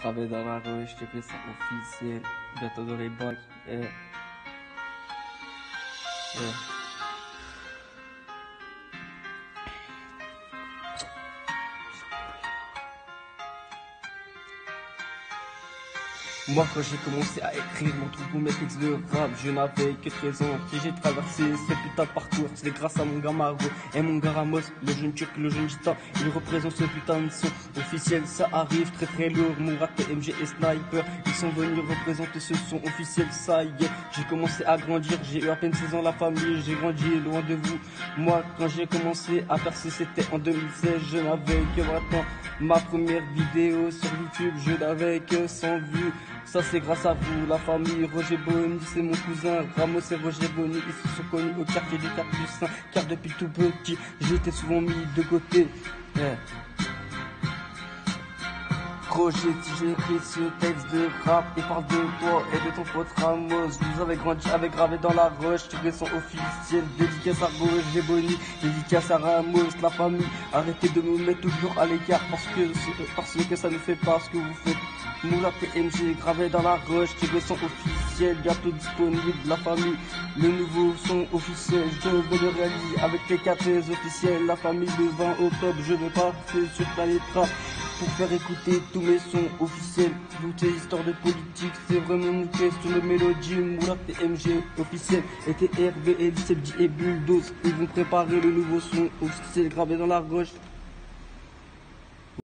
Gravé dans la rue, je te fais ça officiel. Bientôt dans les bacs. Moi quand j'ai commencé à écrire mon trou pour mes textes de rap, je n'avais que 13 ans. Si j'ai traversé ce putain de parcours, c'est grâce à mon gars Maro et mon gars Ramos, le jeune turc, le jeune gitan. Ils représentent ce putain de son officiel, ça arrive très très lourd. Mourad, PMG et Sniper, ils sont venus représenter ce son officiel, ça y est. J'ai commencé à grandir, j'ai eu à peine 16 ans la famille, j'ai grandi loin de vous. Moi quand j'ai commencé à percer c'était en 2016, je n'avais que 20 ans. Ma première vidéo sur YouTube, je n'avais que 100 vues. Ça c'est grâce à vous, la famille. Roger Bonny, c'est mon cousin. Ramos et Roger Bonny, ils se sont connus au quartier du Capucin. Car depuis tout petit, j'étais souvent mis de côté. Roger, si j'ai écrit ce texte de rap, il parle de toi et de ton pote Ramos. Vous avez grandi avec gravé dans la roche, tiré son officiel. Dédicace à Roger Bonny, dédicace à Ramos, la famille. Arrêtez de me mettre toujours à l'écart parce que ça ne fait pas ce que vous faites. Moula PMG gravé dans la roche, tiré son officiel, bientôt disponible, la famille. Le nouveau son officiel, je vais le réaliser avec les 4 officiels. La famille le 20 octobre, je vais partir sur Planète Rap pour faire écouter tous mes sons officiels. Toutes ces histoires de politique, c'est vraiment une question de mélodie. Moula PMG officiel, et TRV, Sebdi et Bulldoze, ils vont préparer le nouveau son officiel gravé dans la roche.